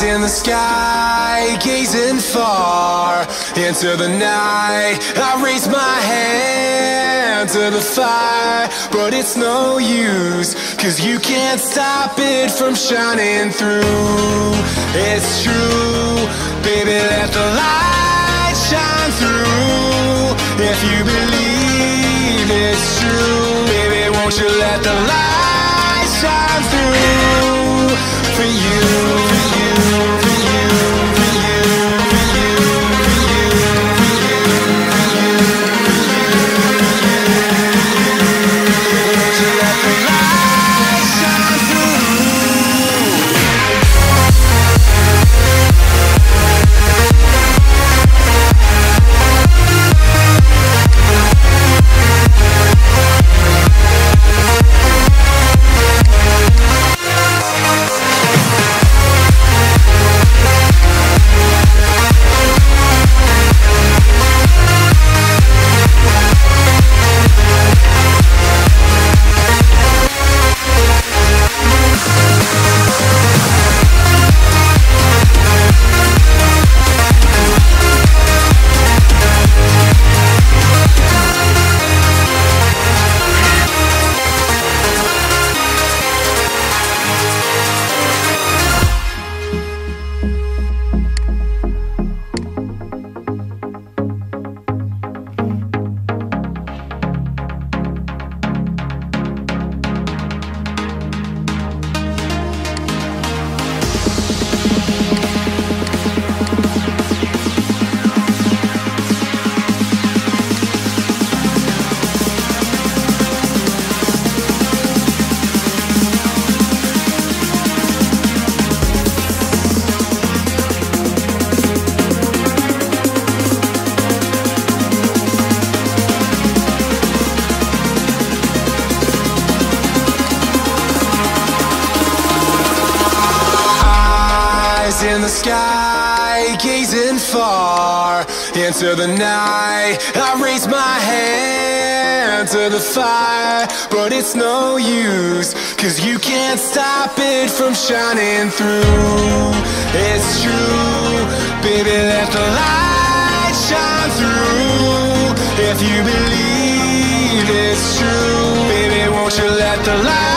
in the sky, gazing far into the night. I raise my hand to the fire, but it's no use, 'cause you can't stop it from shining through. It's true, baby, let the light shine through. If you believe it's true, baby, won't you let the light shine through for you, for you, for you, for you, for you, for you, for you, for you, won't you let the light shine through? In the sky, gazing far into the night. I raise my hand to the fire, but it's no use, 'cause you can't stop it from shining through. It's true, baby, let the light shine through. If you believe it's true, baby, won't you let the light